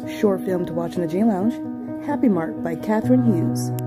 Short film to watch in the J Lounge, Happy Mart by Katherine Hughes.